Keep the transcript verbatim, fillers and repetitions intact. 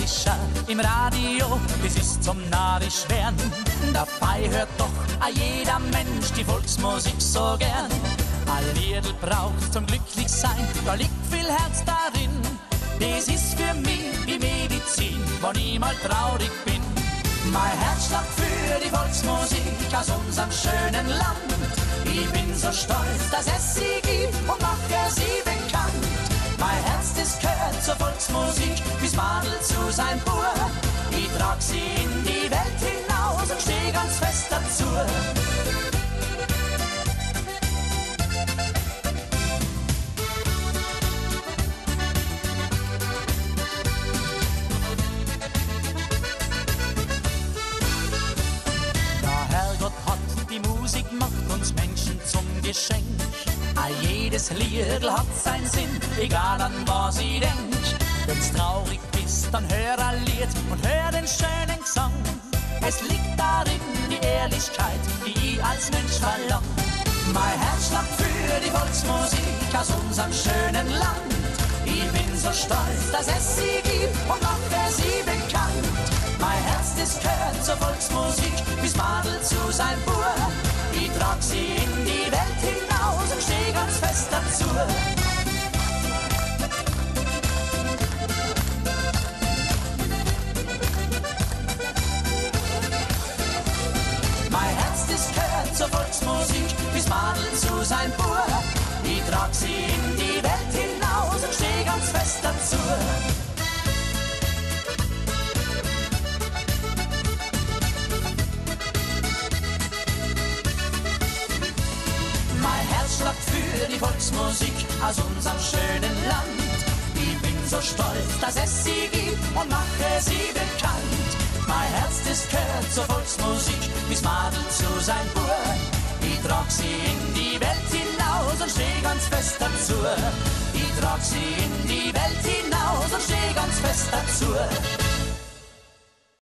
Fischer im Radio, das ist zum narisch werden. Dabei hört doch a jeder Mensch die Volksmusik so gern. A Liedl braucht zum Glücklichsein, da liegt viel Herz darin. Das ist für mich wie Medizin, wenn ich mal traurig bin. Mein Herz schlägt für die Volksmusik aus unserem schönen Land. Ich bin so stolz, dass es sie gibt und mache sie bekannt. Mein Herz, das gehört zur Volksmusik, wie's Madel zu sein Bub. Ich trag sie in die Welt hinaus und steh ganz fest dazu. Musik macht uns Menschen zum Geschenk. A jedes Liedl hat seinen Sinn, egal an was ich denk. Wenn's traurig bist, dann hör ein Lied und hör den schönen Gesang. Es liegt darin die Ehrlichkeit, die ich als Mensch verlang. Mein Herz schlägt für die Volksmusik aus unserem schönen Land. Ich bin so stolz, dass es sie gibt und mache sie bekannt. Mein Herz, das gehört zur Volksmusik, wie's Madel zu sein Bub. Ich trag sie in die Welt hinaus und steh ganz fest dazu. Mein Herz, das gehört zur Volksmusik, wie's Madel zu sein Bub. Ich trag sie in die Welt hinaus und steh ganz fest dazu. Schlägt für die Volksmusik aus unserem schönen Land. Ich bin so stolz, dass es sie gibt und mache sie bekannt. Mein Herz, das gehört zur Volksmusik, wie's Madel zu sein Bub. Ich trag sie in die Welt hinaus und steh ganz fest dazu. Ich trag sie in die Welt hinaus und steh ganz fest dazu.